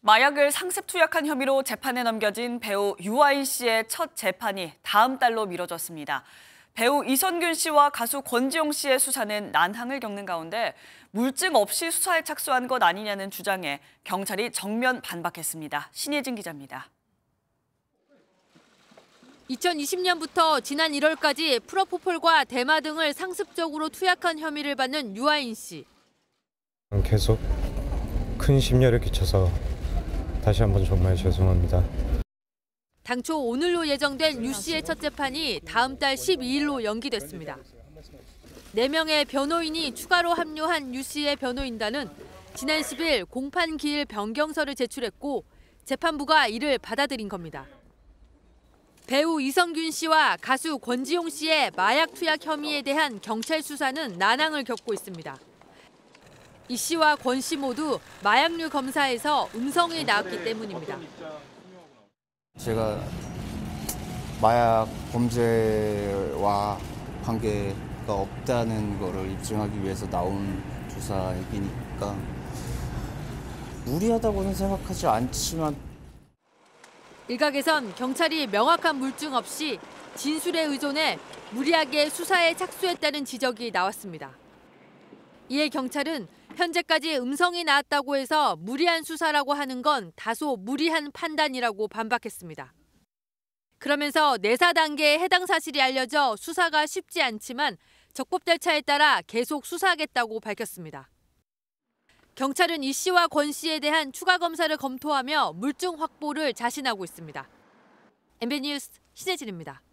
마약을 상습 투약한 혐의로 재판에 넘겨진 배우 유아인 씨의 첫 재판이 다음 달로 미뤄졌습니다. 배우 이선균 씨와 가수 권지용 씨의 수사는 난항을 겪는 가운데 물증 없이 수사에 착수한 것 아니냐는 주장에 경찰이 정면 반박했습니다. 신예진 기자입니다. 2020년부터 지난 1월까지 프로포폴과 대마 등을 상습적으로 투약한 혐의를 받는 유아인 씨. 계속 큰 심려를 끼쳐서 다시 한번 정말 죄송합니다. 당초 오늘로 예정된 유 씨의 첫 재판이 다음 달 12일로 연기됐습니다. 4명의 변호인이 추가로 합류한 유 씨의 변호인단은 지난 10일 공판 기일 변경서를 제출했고 재판부가 이를 받아들인 겁니다. 배우 이선균 씨와 가수 권지용 씨의 마약 투약 혐의에 대한 경찰 수사는 난항을 겪고 있습니다. 이 씨와 권 씨 모두 마약류 검사에서 음성이 나왔기 때문입니다. 제가 마약 범죄와 관계가 없다는 거를 입증하기 위해서 나온 조사이니까 무리하다고는 생각하지 않지만 일각에선 경찰이 명확한 물증 없이 진술에 의존해 무리하게 수사에 착수했다는 지적이 나왔습니다. 이에 경찰은 현재까지 음성이 나왔다고 해서 무리한 수사라고 하는 건 다소 무리한 판단이라고 반박했습니다. 그러면서 내사 단계에 해당 사실이 알려져 수사가 쉽지 않지만 적법 절차에 따라 계속 수사하겠다고 밝혔습니다. 경찰은 이 씨와 권 씨에 대한 추가 검사를 검토하며 물증 확보를 자신하고 있습니다. MBN 뉴스 신혜진입니다.